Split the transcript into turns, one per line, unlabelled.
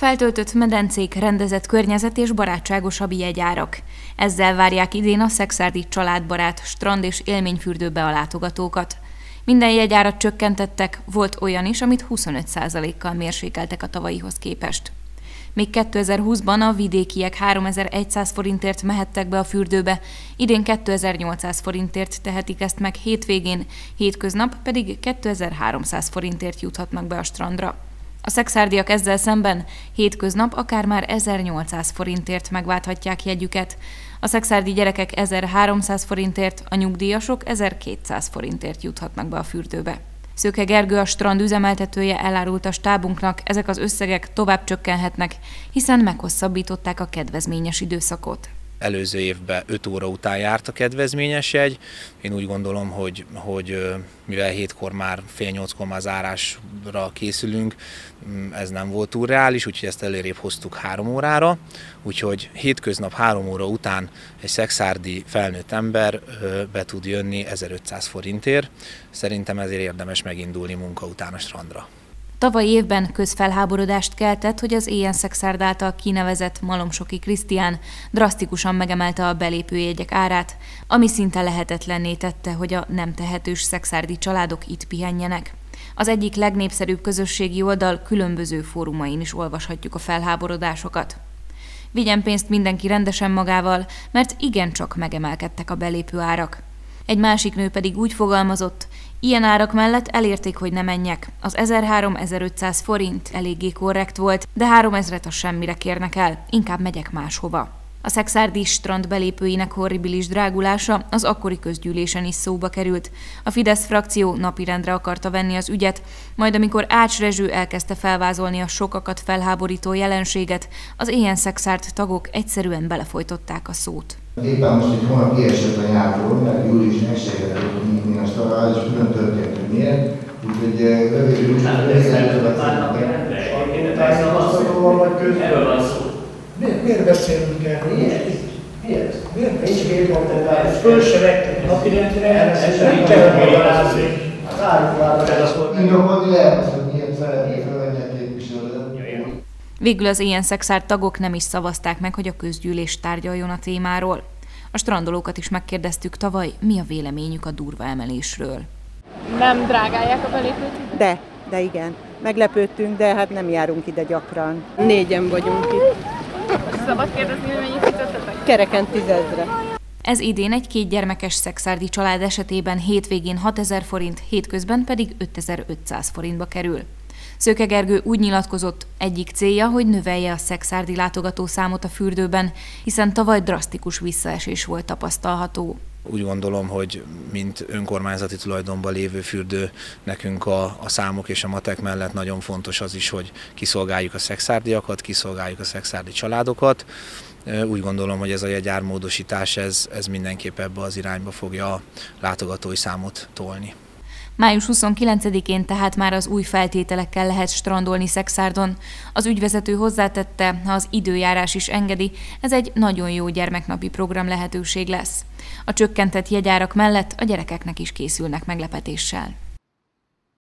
Feltöltött medencék, rendezett környezet és barátságosabb jegyárak. Ezzel várják idén a szekszárdi családbarát strand- és élményfürdőbe a látogatókat. Minden jegyárat csökkentettek, volt olyan is, amit 25%-kal mérsékeltek a tavalyihoz képest. Még 2020-ban a vidékiek 3100 forintért mehettek be a fürdőbe, idén 2800 forintért tehetik ezt meg hétvégén, hétköznap pedig 2300 forintért juthatnak be a strandra. A szekszárdiak ezzel szemben hétköznap akár már 1800 forintért megválthatják jegyüket, a szekszárdi gyerekek 1300 forintért, a nyugdíjasok 1200 forintért juthatnak be a fürdőbe. Szőke Gergő, a strand üzemeltetője elárulta a stábunknak, ezek az összegek tovább csökkenhetnek, hiszen meghosszabbították a kedvezményes időszakot.
Előző évben 5 óra után járt a kedvezményes jegy. Én úgy gondolom, hogy mivel 7-kor már, fél 8-kor már zárásra készülünk, ez nem volt túl reális, úgyhogy ezt előrébb hoztuk 3 órára. Úgyhogy hétköznap 3 óra után egy szekszárdi felnőtt ember be tud jönni 1500 forintért. Szerintem ezért érdemes megindulni munka után a strandra.
Tavalyi évben közfelháborodást keltett, hogy az Éjen-Szekszárd által kinevezett Malomsoki Krisztián drasztikusan megemelte a belépőjegyek árát, ami szinte lehetetlenné tette, hogy a nem tehetős szekszárdi családok itt pihenjenek. Az egyik legnépszerűbb közösségi oldal különböző fórumain is olvashatjuk a felháborodásokat. Vigyen pénzt mindenki rendesen magával, mert igencsak megemelkedtek a belépő árak. Egy másik nő pedig úgy fogalmazott, ilyen árak mellett elérték, hogy ne menjek. Az 1300-1500 forint eléggé korrekt volt, de 3000-et a semmire kérnek el, inkább megyek máshova. A szekszárdi strand belépőinek horribilis drágulása az akkori közgyűlésen is szóba került. A Fidesz frakció napirendre akarta venni az ügyet, majd amikor Ács Rezső elkezdte felvázolni a sokakat felháborító jelenséget, az Éjen-Szekszárd tagok egyszerűen belefolytották a szót.
Éppen most egy hónap kiesett a nyártól, mert július megsegített nyitni a strandot, és külön történt, hogy miért. Úgyhogy rövidül úgy miért beszélünk erről? Miért? Miért? Föl se vettek napirendre, nem kell magyarázni. Indokolni lehet, hogy miért szeretnék felvenni a képviselőt.
Végül az Éjen-Szekszárd tagok nem is szavazták meg, hogy a közgyűlés tárgyaljon a témáról. A strandolókat is megkérdeztük tavaly, mi a véleményük a durva emelésről.
Nem drágálják a belépőt?
De igen. Meglepődtünk, de hát nem járunk ide gyakran. 4-en vagyunk itt.
Szabad kérdezni, hogy mennyit fizettetek?
Kereken 10 000-re.
Ez idén egy 2 gyermekes szekszárdi család esetében hétvégén 6000 forint, hétközben pedig 5500 forintba kerül. Szőke Gergő úgy nyilatkozott, egyik célja, hogy növelje a szekszárdi látogatószámot a fürdőben, hiszen tavaly drasztikus visszaesés volt tapasztalható.
Úgy gondolom, hogy mint önkormányzati tulajdonban lévő fürdő, nekünk a számok és a matek mellett nagyon fontos az is, hogy kiszolgáljuk a szekszárdiakat, kiszolgáljuk a szekszárdi családokat. Úgy gondolom, hogy ez a jegyármódosítás ez mindenképp ebbe az irányba fogja a látogatói számot tolni.
Május 29-én tehát már az új feltételekkel lehet strandolni Szekszárdon. Az ügyvezető hozzátette, ha az időjárás is engedi, ez egy nagyon jó gyermeknapi program lehetőség lesz. A csökkentett jegyárak mellett a gyerekeknek is készülnek meglepetéssel.